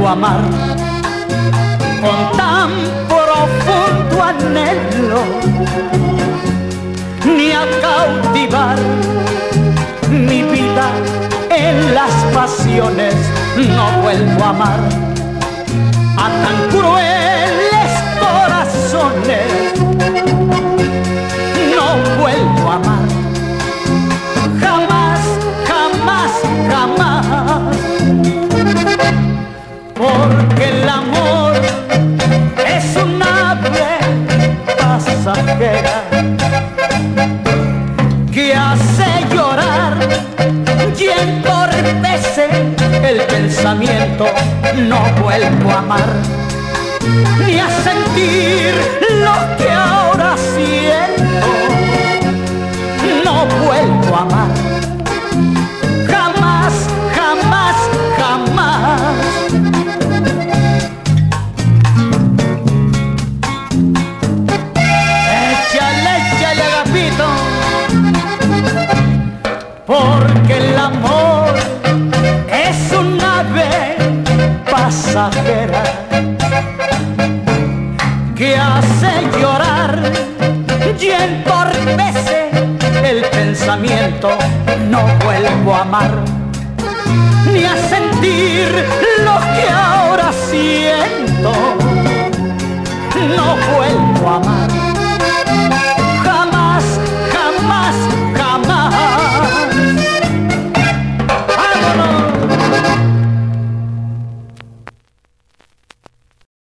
vuelvo a amar con tan profundo anhelo, ni a cautivar mi vida en las pasiones. No vuelvo a amar a tan crueles corazones. No vuelvo a amar jamás, jamás, jamás, porque el amor es un ave pasajera que hace llorar y entorpece el pensamiento. No vuelvo a amar ni a sentir lo que ahora siento. No vuelvo a amar jamás, jamás, jamás. Échale, échale, Agapito, porque el amor es un ave pasajera que hace llorar y entorpece el pensamiento. No vuelvo a amar ni a sentir lo que ahora siento.